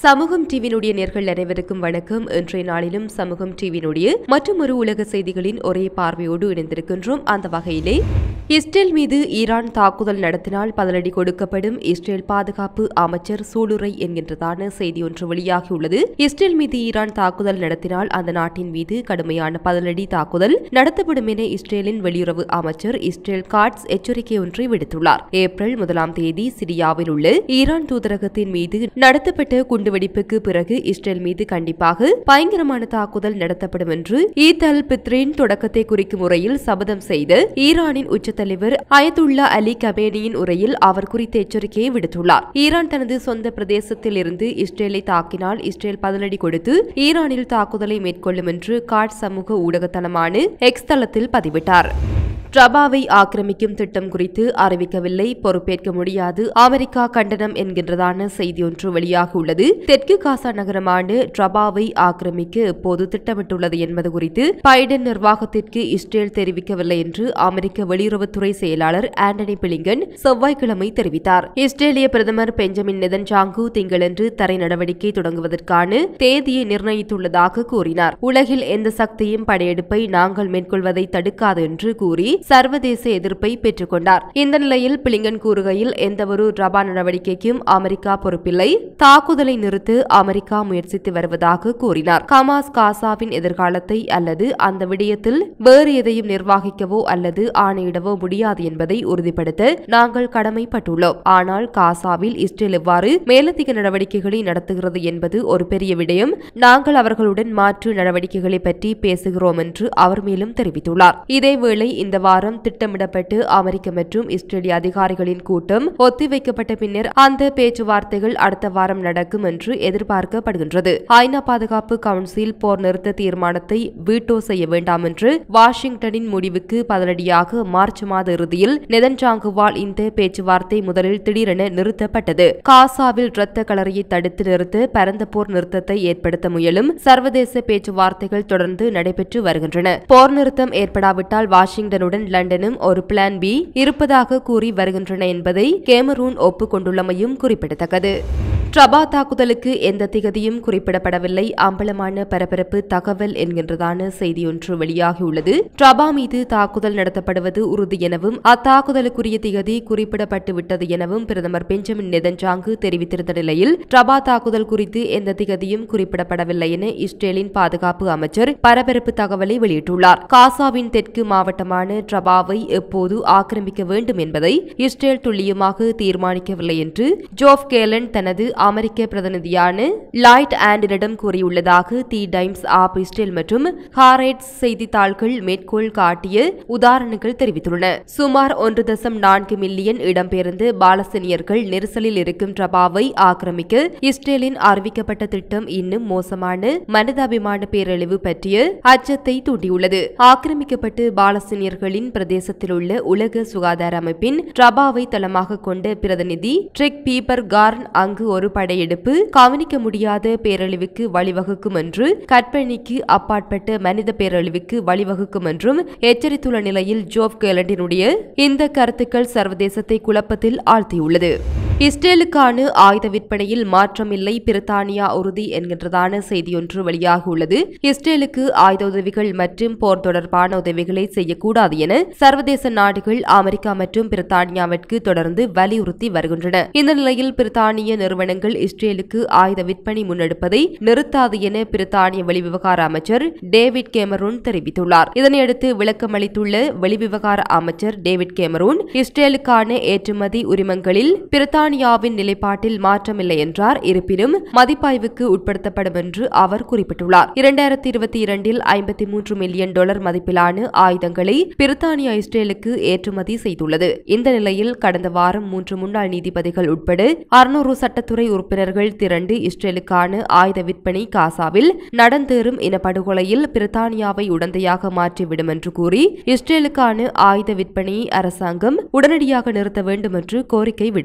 சமூகம் டிவியினுடைய நேர்கள் அனைவருக்கும் வணக்கம். இன்றைய நாளிலும் சமூகம் டிவியினுடைய மற்றொரு உலக செய்திகளின் ஒரே பார்வையோடு இணைந்திருக்கின்றோம். அந்த வகையிலே இஸ்ரேல் மீது ஈரான் தாக்குதல் நடத்தினால் பதிலடி கொடுக்கப்படும், இஸ்ரேல் பாதுகாப்பு அமைச்சர் சூளுரை என்கின்றதான செய்தி ஒன்று வெளியாகியுள்ளது. இஸ்ரேல் மீது ஈரான் தாக்குதல் நடத்தினால் அந்த நாட்டின் மீது கடுமையான பதிலடி தாக்குதல் நடத்தப்படும் என இஸ்ரேலின் வெளியுறவு அமைச்சர் இஸ்ரேல் காட்ஸ் எச்சரிக்கை ஒன்றை விடுத்துள்ளார். ஏப்ரல் 1 சிரியாவில் உள்ள ஈரான் தூதரகத்தின் மீது நடத்தப்பட்ட குண்டுவெடிப்புக்கு பிறகு இஸ்ரேல் மீது கண்டிப்பாக பயங்கரமான தாக்குதல் நடத்தப்படும் என்று ஈத் அல் பித்ரின் தொடக்கத்தை குறிக்கும் உரையில் சபதம் செய்த ஈரானின் உச்சத்தலைவர் அயதுல்லா அலி கமேனியின் உரையில் அவர் குறித்த எச்சரிக்கையை விடுத்துள்ளார். ஈரான் தனது சொந்த பிரதேசத்தில் இருந்து இஸ்ரேலை தாக்கினால் இஸ்ரேல் பதிலடி கொடுத்து ஈரானில் தாக்குதலை மேற்கொள்ளும் என்று காட் சமூக ஊடகத்தனமான எக்ஸ் தளத்தில் பதிவிட்டார். ரபாவை ஆக்கிரமிக்கும் திட்டம் குறித்து அறிவிக்கவில்லை, பொறுப்பேற்க முடியாது, அமெரிக்கா கண்டனம் என்கின்றதான செய்தி ஒன்று வெளியாகியுள்ளது. தெற்கு காசா நகரமான ரபாவை ஆக்கிரமிக்க எப்போது திட்டமிட்டுள்ளது என்பது குறித்து பைடன் நிர்வாகத்திற்கு இஸ்ரேல் தெரிவிக்கவில்லை என்று அமெரிக்க வெளியுறவுத்துறை செயலாளர் ஆண்டனி பிளிங்கன் செவ்வாய்க்கிழமை தெரிவித்தார். இஸ்ரேலிய பிரதமர் பெஞ்சமின் நெதன்யாகு திங்களன்று தரை நடவடிக்கை தொடங்குவதற்கான தேதியை நிர்ணயித்துள்ளதாக கூறினார். உலகில் எந்த சக்தியும் படையெடுப்பை நாங்கள் மேற்கொள்வதை தடுக்காது என்று கூறி சர்வதேச எதிர்ப்பை பெற்றுக் கொண்டார். இந்த நிலையில் பிளிங்கன் கூறுகையில் எந்தவொரு ரபா நடவடிக்கைக்கும் அமெரிக்கா பொறுப்பில்லை, தாக்குதலை நிறுத்த அமெரிக்கா முயற்சித்து வருவதாக கூறினார். ஹமாஸ் காசாவின் எதிர்காலத்தை அல்லது அந்த விடயத்தில் வேறு எதையும் நிர்வகிக்கவோ அல்லது ஆணையிடவோ முடியாது என்பதை உறுதிப்படுத்த நாங்கள் கடமைப்பட்டுள்ளோம். ஆனால் காசாவில் இஸ்ரேல் எவ்வாறு மேலதிக நடவடிக்கைகளை நடத்துகிறது என்பது ஒரு பெரிய விடயம். நாங்கள் அவர்களுடன் மாற்று நடவடிக்கைகளை பற்றி பேசுகிறோம் என்று அவர் மேலும் தெரிவித்துள்ளார். இதேவேளை இந்த வாரம் திட்டமிடப்பட்டு அமெரிக்க மற்றும் இஸ்ரேலிய அதிகாரிகளின் கூட்டம் ஒத்திவைக்கப்பட்ட பின்னர் அந்த பேச்சுவார்த்தைகள் அடுத்த வாரம் நடக்கும் என்று எதிர்பார்க்கப்படுகின்றது. ஐநா பாதுகாப்பு கவுன்சில் போர் நிறுத்த தீர்மானத்தை வீட்டோ செய்ய வேண்டாம் என்று வாஷிங்டனின் முடிவுக்கு பதிலடியாக மார்ச் மாத இறுதியில் நெதன்யாகுவால் இந்த பேச்சுவார்த்தை முதலில் திடீரென நிறுத்தப்பட்டது. காசாவில் இரத்த களரியை தடுத்து நிறுத்த பரந்த போர் நிறுத்தத்தை ஏற்படுத்த முயலும் சர்வதேச பேச்சுவார்த்தைகள் தொடர்ந்து நடைபெற்று வருகின்றன. போர் நிறுத்தம் ஏற்படாவிட்டால் வாஷிங்டனுடன் லண்டனும் ஒரு பிளான் பி இருப்பதாக கூறி வருகின்றன என்பதை கேமரூன் ஒப்புக்கொண்டுள்ளமையும் குறிப்பிடத்தக்கது. ரபா தாக்குதலுக்கு எந்த திகதியும் குறிப்பிடப்படவில்லை, அம்பலமான பரபரப்பு தகவல் என்கின்றதான செய்தி ஒன்று வெளியாகியுள்ளது. ரபா மீது தாக்குதல் நடத்தப்படுவது உறுதி எனவும் அத்தாக்குதலுக்குரிய திகதி குறிப்பிடப்பட்டுவிட்டது எனவும் பிரதமர் பெஞ்சமின் நெதன்யாகு தெரிவித்திருந்த நிலையில் ரபா தாக்குதல் குறித்து எந்த திகதியும் குறிப்பிடப்படவில்லை என இஸ்ரேலின் பாதுகாப்பு அமைச்சர் பரபரப்பு தகவலை வெளியிட்டுள்ளார். காசாவின் தெற்கு மாவட்டமான ரபாவை எப்போது ஆக்கிரமிக்க வேண்டும் என்பதை இஸ்ரேல் துல்லியமாக தீர்மானிக்கவில்லை என்று ஜோஃப் கேலன் தனது அமெரிக்க பிரதிநிதியான லாய்ட் ஆண்டினிடம் கூறியுள்ளதாக தி டைம்ஸ் ஆப் இஸ்ரேல் மற்றும் ஹாரெட்ஸ் செய்தித்தாள்கள் மேற்கோள் காட்டிய உதாரணங்கள் தெரிவித்துள்ளன. சுமார் 1.4 மில்லியன் இடம்பெயர்ந்து பாலஸ்தீனியர்கள் நெரிசலில் இருக்கும் ரபாவை ஆக்கிரமிக்க இஸ்ரேலின் அறிவிக்கப்பட்ட திட்டம் இன்னும் மோசமான மனிதாபிமான பேரழிவு பற்றிய அச்சத்தை தூண்டியுள்ளது. ஆக்கிரமிக்கப்பட்டு பாலஸ்தீனியர்களின் பிரதேசத்தில் உள்ள உலக சுகாதார அமைப்பின் ரபாவை தளமாக கொண்ட பிரதிநிதி ட்ரிக் பீப்பர் கார்ன் அங்கு ஒரு படையெடுப்பு கவனிக்க முடியாத பேரழிவுக்கு வழிவகுக்கும் என்று கற்பனைக்கு அப்பாற்பட்ட மனித பேரழிவுக்கு வழிவகுக்கும் என்றும் எச்சரித்துள்ள நிலையில் ஜோஃப் கேலண்டினுடைய இந்த கருத்துக்கள் சர்வதேசத்தை குழப்பத்தில் ஆழ்த்தியுள்ளது. இஸ்ரேலுக்கான ஆயுத விற்பனையில் மாற்றமில்லை, பிரித்தானியா உறுதி என்கின்றதான செய்தியொன்று வெளியாகியுள்ளது. இஸ்ரேலுக்கு ஆயுத உதவிகள் மற்றும் போர் தொடர்பான உதவிகளை செய்யக்கூடாது என சர்வதேச நாடுகள் அமெரிக்கா மற்றும் பிரித்தானியாவிற்கு தொடர்ந்து வலியுறுத்தி வருகின்றன. இந்த நிலையில் பிரித்தானிய நிறுவனங்கள் இஸ்ரேலுக்கு ஆயுத விற்பனை முன்னெடுப்பதை நிறுத்தாது என பிரித்தானிய வெளிவிவகார அமைச்சர் டேவிட் கேமரூன் தெரிவித்துள்ளார். இதனையடுத்து விளக்கமளித்துள்ள வெளிவிவகார அமைச்சர் டேவிட் கேமரூன் இஸ்ரேலுக்கான ஏற்றுமதி உரிமங்களில் பிரித்தானியாவின் நிலைப்பாட்டில் மாற்றமில்லை என்றார். இருப்பினும் மதிப்பாய்வுக்கு உட்படுத்தப்படும் என்று அவர் குறிப்பிட்டுள்ளார். 2022 $53 மில்லியன் மதிப்பிலான ஆயுதங்களை பிரித்தானியா இஸ்ரேலுக்கு ஏற்றுமதி செய்துள்ளது. இந்த நிலையில் கடந்த வாரம் 3 முன்னாள் நீதிபதிகள் உட்பட 600 சட்டத்துறை உறுப்பினர்கள் திரண்டு இஸ்ரேலுக்கான ஆயுத விற்பனை காசாவில் நடந்தேறும் இனப்படுகொலையில் பிரித்தானியாவை உடந்தையாக மாற்றிவிடும் என்று கூறி இஸ்ரேலுக்கான ஆயுத விற்பனையை அரசாங்கம் உடனடியாக நிறுத்த வேண்டும் என்று கோரிக்கை விடுத்தனர்.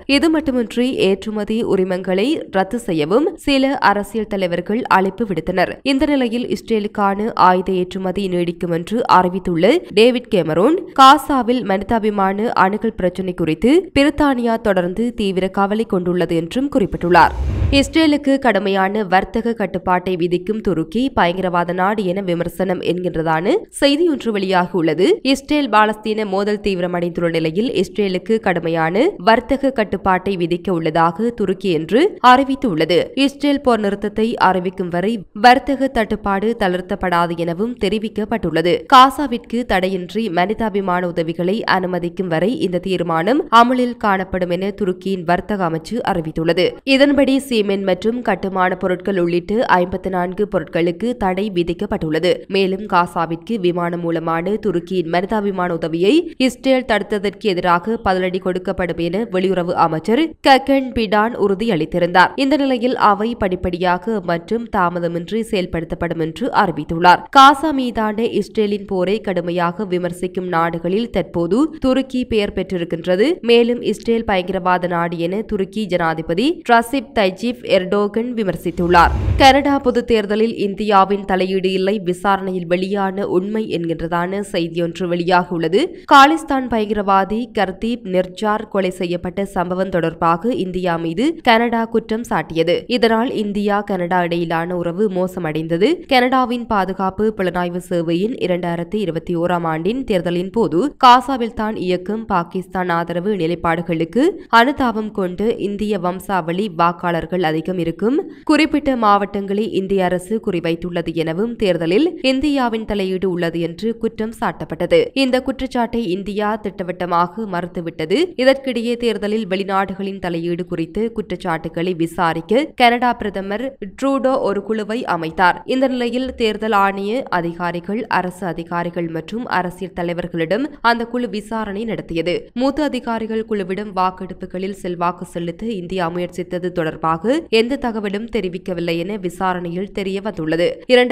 இது மட்டுமின்றி ஏற்றுமதி உரிமங்களை ரத்து செய்யவும் சில அரசியல் தலைவர்கள் அழைப்பு விடுத்தனர். இந்த நிலையில் இஸ்ரேலுக்கான ஆயுத ஏற்றுமதி நீடிக்கும் என்று அறிவித்துள்ள டேவிட் கேமரோன் காசாவில் மனிதாபிமான அணுகல் பிரச்சினை குறித்து பிரித்தானியா தொடர்ந்து தீவிர கவலை கொண்டுள்ளது என்றும் குறிப்பிட்டுள்ளார். இஸ்ரேலுக்கு கடுமையான வர்த்தக கட்டுப்பாட்டை விதிக்கும் துருக்கி பயங்கரவாத நாடு என விமர்சனம் என்கின்றதான செய்தியொன்று வெளியாகியுள்ளது. இஸ்ரேல் பாலஸ்தீன மோதல் தீவிரமடைந்துள்ள நிலையில் இஸ்ரேலுக்கு கடுமையான வர்த்தக கட்டுப்பாட்டை விதிக்க உள்ளதாக துருக்கி என்று அறிவித்துள்ளது. இஸ்ரேல் போர் நிறுத்தத்தை அறிவிக்கும் வரை வர்த்தக தட்டுப்பாடு தளர்த்தப்படாது எனவும் தெரிவிக்கப்பட்டுள்ளது. காசாவிற்கு தடையின்றி மனிதாபிமான உதவிகளை அனுமதிக்கும் வரை இந்த தீர்மானம் அமலில் காணப்படும் என துருக்கியின் வர்த்தக அமைச்சு அறிவித்துள்ளது. இதன்படி சீமெண்ட் மற்றும் கட்டுமான பொருட்கள் உள்ளிட்ட 54 பொருட்களுக்கு தடை விதிக்கப்பட்டுள்ளது. மேலும் காசாவிற்கு விமானம் மூலமான துருக்கியின் மனிதாபிமான உதவியை இஸ்ரேல் தடுத்ததற்கு எதிராக பதிலடி கொடுக்கப்படும் என வெளியுறவு அமைச்சர் கக்கன் பிடான் உறுதியளித்திருந்தார். இந்த நிலையில் அவை படிப்படியாக மற்றும் தாமதமின்றி செயல்படுத்தப்படும் என்று அறிவித்துள்ளார். காசா மீதான இஸ்ரேலின் போரை கடுமையாக விமர்சிக்கும் நாடுகளில் தற்போது துருக்கி பெயர் பெற்றிருக்கின்றது. மேலும் இஸ்ரேல் பயங்கரவாத நாடு என துருக்கி ஜனாதிபதி ரசிப் தைஜிப் எர்டோகன் விமர்சித்துள்ளார். கனடா பொதுத் தேர்தலில் இந்தியாவின் தலையீடு இல்லை, விசாரணையில் வெளியான உண்மை என்கின்றதான செய்தியொன்று வெளியாகியுள்ளது. காலிஸ்தான் பயங்கரவாதி கர்தீப் நிர்ஜார் கொலை செய்யப்பட்ட சம்பவம் தொடர்பாக இந்தியா மீது கனடா குற்றம் சாட்டியது. இதனால் இந்தியா கனடா இடையிலான உறவு மோசமடைந்தது. கனடாவின் பாதுகாப்பு புலனாய்வு சேவையின் 2021 ஆண்டின் தேர்தலின் போது காசாவில் தான் இயக்கும் பாகிஸ்தான் ஆதரவு நிலைப்பாடுகளுக்கு அனுதாபம் கொண்டு இந்திய வம்சாவளி வாக்காளர்கள் அதிகம் இருக்கும் குறிப்பிட்ட மாவட்டங்களை இந்திய அரசு குறிவைத்துள்ளது எனவும் தேர்தலில் இந்தியாவின் தலையீடு உள்ளது என்று குற்றம் சாட்டப்பட்டது. இந்த குற்றச்சாட்டை இந்தியா திட்டவட்டமாக மறுத்துவிட்டது. இதற்கிடையே தேர்தலில் வெளிநாடுகளின் தலையீடு குறித்து குற்றச்சாட்டுகளை விசாரிக்க கனடா பிரதமர் ட்ரூடோ ஒரு குழுவை அமைத்தார். இந்த நிலையில் தேர்தல் ஆணைய அதிகாரிகள், அரசு அதிகாரிகள் மற்றும் அரசியல் தலைவர்களிடம் அந்த குழு விசாரணை நடத்தியது. மூத்த அதிகாரிகள் குழுவிடம் வாக்கெடுப்புகளில் செல்வாக்கு செலுத்த இந்தியா முயற்சித்தது தொடர்பாக எந்த தகவலும் தெரிவிக்கவில்லை என விசாரணையில் தெரிய வந்துள்ளது.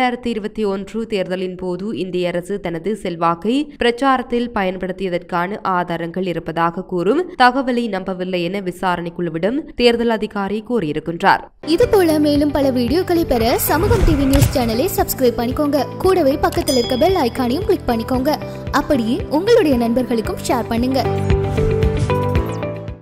2021 தேர்தலின் போது இந்திய அரசு தனது செல்வாக்கை பிரச்சாரத்தில் பயன்படுத்தியதற்கான ஆதாரங்கள் இருப்பதாக கூறும் தகவலை நம்பவில்லை என விசாரணை குழுவிடம் தேர்தல் அதிகாரி கூறியிருக்கின்றார். இதுபோல மேலும் பல வீடியோக்களை பெற சமூகம் டிவி நியூஸ் சேனலை சப்ஸ்கிரைப் பண்ணிக்கோங்க. கூடவே பக்கத்தில் இருக்க பெல் ஐகானையும் கிளிக் பண்ணிக்கோங்க. அப்படியே உங்களுடைய நண்பர்களுக்கும் ஷேர் பண்ணுங்க.